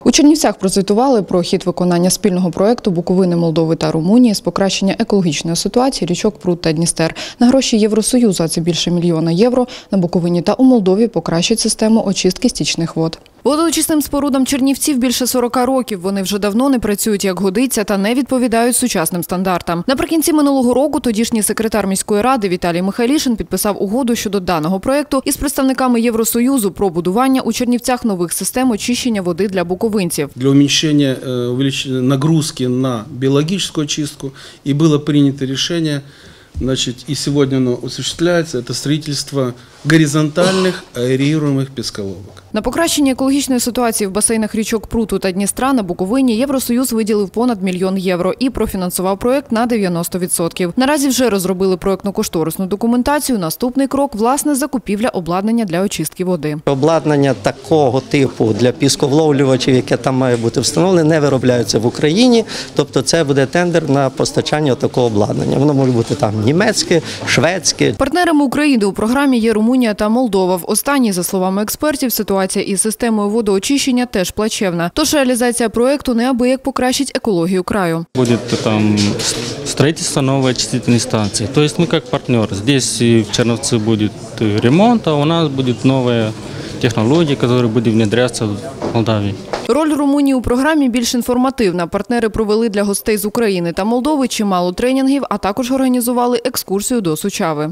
У Чернівцях прозвітували про хід виконання спільного проєкту Буковини, Молдови та Румунії з покращення екологічної ситуації річок Прут та Дністер. На гроші Євросоюзу, а це більше $1 мільйона, на Буковині та у Молдові покращать систему очистки стічних вод. Водоочисним спорудам Чернівців більше 40 років. Вони вже давно не працюють як годиться та не відповідають сучасним стандартам. Наприкінці минулого року тодішній секретар міської ради Віталій Михайлішин підписав угоду щодо даного проєкту із представниками Євросоюзу про будування у Чернівцях нових систем очищення води для буковинців. Для увеличения нагрузки на биологическую очистку и было принято решение, и сегодня оно осуществляется, это строительство горизонтальных аэрируемых песколовок. На покращення екологічної ситуації в басейнах річок Пруту та Дністра на Буковині Євросоюз виділив понад $1 мільйон і профінансував проєкт на 90%. Наразі вже розробили проєктно-кошторисну документацію. Наступний крок – власне закупівля обладнання для очистки води. Обладнання такого типу для пісковловлювачів, яке там має бути встановлене, не виробляються в Україні. Тобто це буде тендер на постачання такого обладнання. Воно може бути там німецьке, шведське. Партнерами України у програмі є Румунія та Молдова. В останній, за словами експертів, ситуація із системою водоочищення теж плачевна. Тож реалізація проєкту неабияк покращить екологію краю. Буде там строительство нової очистительної станції. Тобто ми як партнер. Здесь в Черновці буде ремонт, а у нас буде нова технологія, яка буде внедрятися в Молдавії. Роль Румунії у програмі більш інформативна. Партнери провели для гостей з України та Молдови чимало тренінгів, а також організували екскурсію до Сучави.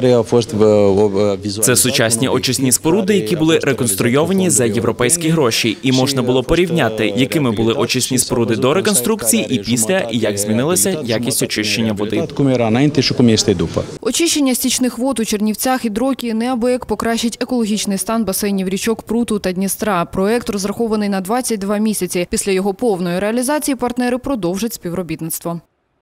Це сучасні очисні споруди, які були реконструйовані за європейські гроші. І можна було порівняти, якими були очисні споруди до реконструкції і після, і як змінилася якість очищення води. Очищення стічних вод у Чернівцях і Дрокії неабияк покращить екологічний стан басейнів річок Пруту та Дністра. Проєкт розрахований на 22 місяці. Після його повної реалізації партнери продовжать співробітництво.